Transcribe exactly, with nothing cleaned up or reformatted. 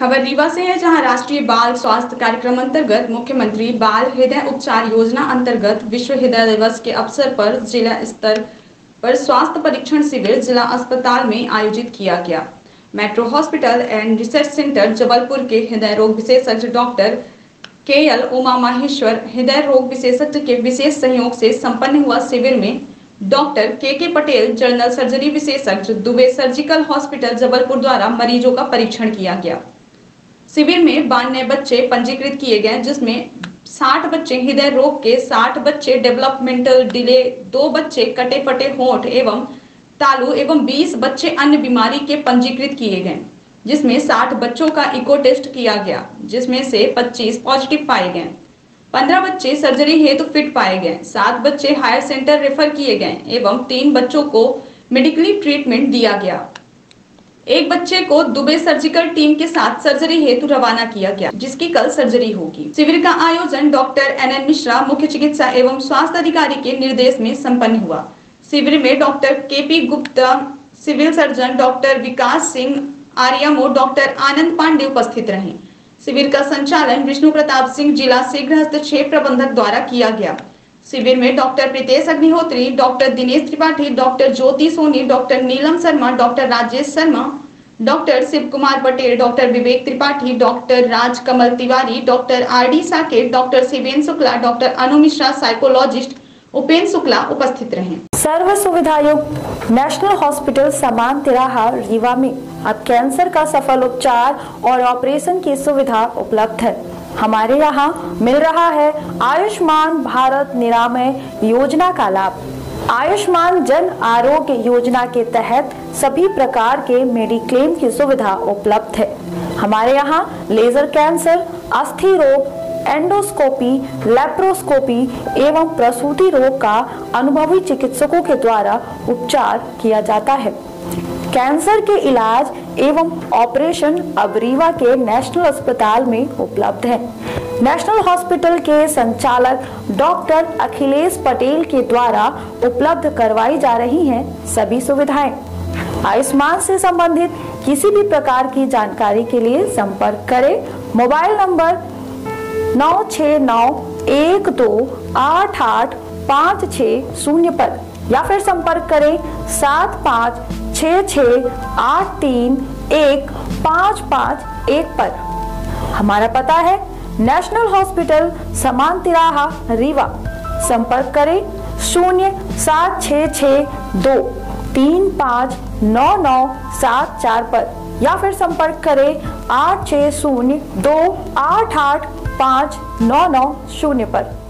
खबर रीवा से है, जहां राष्ट्रीय बाल स्वास्थ्य कार्यक्रम अंतर्गत मुख्यमंत्री बाल हृदय उपचार योजना अंतर्गत विश्व हृदय दिवस के अवसर पर जिला स्तर पर स्वास्थ्य परीक्षण शिविर जिला अस्पताल में आयोजित किया गया। Metro Hospital and Research Centre Jabalpur के हृदय रोग विशेषज्ञ डॉक्टर के एल उमा माहेश्वर हृदय रोग विशेषज्ञ के विशेष सहयोग से संपन्न हुआ शिविर में डॉक्टर के के पटेल जनरल सर्जरी विशेषज्ञ दुबे सर्जिकल हॉस्पिटल जबलपुर द्वारा मरीजों का परीक्षण किया गया। शिविर में बानवे बच्चे पंजीकृत किए गए, जिसमें साठ बच्चे हृदय रोग के, साठ बच्चे डेवलपमेंटल डिले, दो बच्चे कटे पटे होंठ एवं तालु एवं बीस बच्चे अन्य बीमारी के पंजीकृत किए गए, जिसमें साठ बच्चों का इको टेस्ट किया गया, जिसमें से पच्चीस पॉजिटिव पाए गए, पंद्रह बच्चे सर्जरी हेतु फिट पाए गए, सात बच्चे हायर सेंटर रेफर किए गए एवं तीन बच्चों को मेडिकली ट्रीटमेंट दिया गया। एक बच्चे को दुबे सर्जिकल टीम के साथ सर्जरी हेतु रवाना किया गया, जिसकी कल सर्जरी होगी। शिविर का आयोजन डॉक्टर एन एन मिश्रा मुख्य चिकित्सा एवं स्वास्थ्य अधिकारी के निर्देश में संपन्न हुआ। शिविर में doctor K P Gupta civil surgeon, doctor Vikas Singh Aryamo, doctor Anand Pandey उपस्थित रहे। शिविर का संचालन विष्णु प्रताप सिंह जिला शीघ्र हस्तक्षेप प्रबंधक द्वारा किया गया। शिविर में doctor Pritesh Agnihotri, doctor Dinesh Tripathi, doctor Jyoti Soni, doctor Neelam Sharma, doctor Rajesh Sharma, doctor Shiv Kumar Patel, doctor Vivek Tripathi, doctor Raj Kamal Tiwari, doctor R D Saket, doctor Shiven Shukla, doctor Anu Mishra, psychologist Upen Shukla उपस्थित रहे। सर्व सुविधा युक्त नेशनल हॉस्पिटल समान तिराहा रीवा में अब कैंसर का सफल उपचार और ऑपरेशन की सुविधा उपलब्ध है। हमारे यहाँ मिल रहा है आयुष्मान भारत निरामय योजना का लाभ। आयुष्मान जन आरोग्य योजना के तहत सभी प्रकार के मेडिक्लेम की सुविधा उपलब्ध है। हमारे यहाँ लेजर कैंसर, अस्थि रोग, एंडोस्कोपी, लेप्रोस्कोपी एवं प्रसूति रोग का अनुभवी चिकित्सकों के द्वारा उपचार किया जाता है। कैंसर के इलाज एवं ऑपरेशन अब रीवा के नेशनल अस्पताल में उपलब्ध है। नेशनल हॉस्पिटल के संचालक डॉक्टर अखिलेश पटेल के द्वारा उपलब्ध करवाई जा रही हैं सभी सुविधाएं। आयुष्मान से संबंधित किसी भी प्रकार की जानकारी के लिए संपर्क करें मोबाइल नंबर नौ छः नौ एक दो आठ आठ पाँच छः शून्य पर, या फिर संपर्क करें सात पाँच छः छः आठ तीन एक पाँच पाँच एक पर। हमारा पता है नेशनल हॉस्पिटल समान तिराहा रीवा। संपर्क करें शून्य सात छः छः दो तीन पाँच नौ नौ सात चार पर, या फिर संपर्क करें आठ छः शून्य दो आठ आठ पाँच नौ नौ शून्य पर।